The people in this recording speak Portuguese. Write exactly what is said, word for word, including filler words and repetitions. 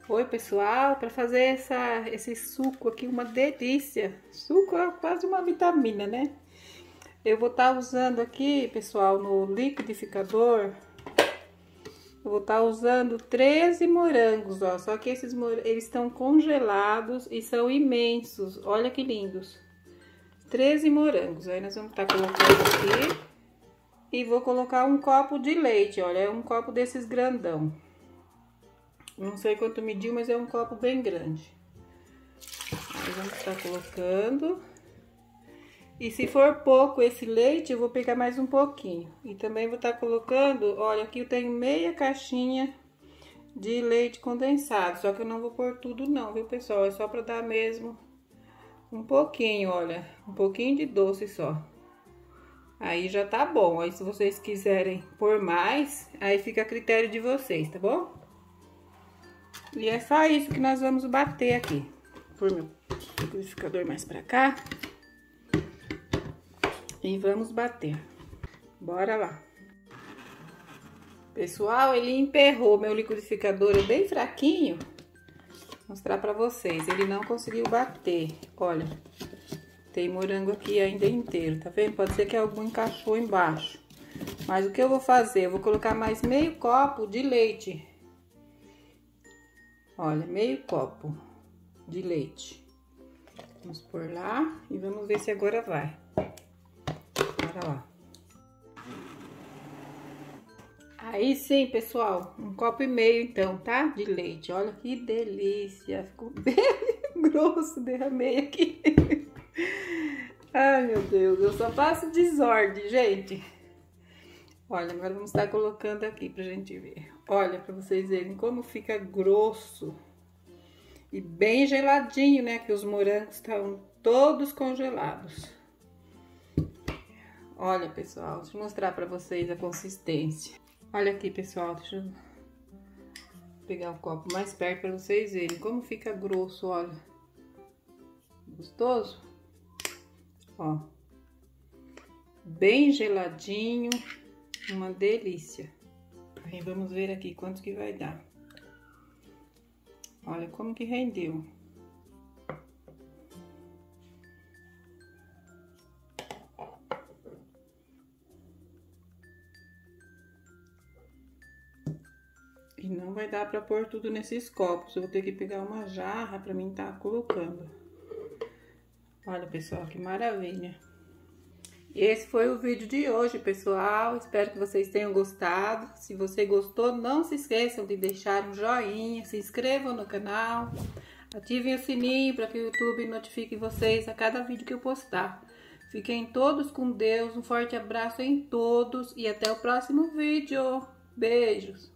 Oi, pessoal, para fazer essa, esse suco aqui, uma delícia. Suco é quase uma vitamina, né? Eu vou estar tá usando aqui, pessoal, no liquidificador. Eu vou estar tá usando treze morangos, ó. Só que esses morangos, eles estão congelados e são imensos. Olha que lindos. treze morangos. Aí nós vamos estar tá colocando aqui. E vou colocar um copo de leite, olha, é um copo desses grandão. Não sei quanto mediu, mas é um copo bem grande. Aí vamos estar colocando. E se for pouco esse leite, eu vou pegar mais um pouquinho. E também vou estar colocando, olha, aqui eu tenho meia caixinha de leite condensado. Só que eu não vou pôr tudo não, viu, pessoal? É só pra dar mesmo um pouquinho, olha. Um pouquinho de doce só. Aí já tá bom. Aí se vocês quiserem pôr mais, aí fica a critério de vocês, tá bom? E é só isso que nós vamos bater aqui. Vou pôr meu liquidificador mais pra cá. E vamos bater. Bora lá. Pessoal, ele emperrou meu liquidificador, é bem fraquinho. Vou mostrar pra vocês. Ele não conseguiu bater. Olha, tem morango aqui ainda inteiro, tá vendo? Pode ser que algum encaixou embaixo. Mas o que eu vou fazer? Eu vou colocar mais meio copo de leite. Olha, meio copo de leite. Vamos pôr lá e vamos ver se agora vai. Bora lá. Aí sim, pessoal, um copo e meio então, tá? De leite. Olha que delícia. Ficou bem grosso, derramei aqui. Ai, meu Deus, eu só faço desordem, gente. Olha, agora vamos estar colocando aqui pra gente ver. Olha, pra vocês verem como fica grosso. E bem geladinho, né? Que os morangos estão todos congelados. Olha, pessoal, deixa eu mostrar pra vocês a consistência. Olha aqui, pessoal, deixa eu pegar o copo mais perto pra vocês verem como fica grosso, olha. Gostoso? Ó. Bem geladinho, uma delícia. Aí vamos ver aqui quanto que vai dar. Olha como que rendeu. E não vai dar pra pôr tudo nesses copos. Eu vou ter que pegar uma jarra pra mim tá colocando. Olha, pessoal, que maravilha. Esse foi o vídeo de hoje, pessoal. Espero que vocês tenham gostado. Se você gostou, não se esqueçam de deixar um joinha, se inscrevam no canal, ativem o sininho para que o YouTube notifique vocês a cada vídeo que eu postar. Fiquem todos com Deus, um forte abraço em todos e até o próximo vídeo. Beijos!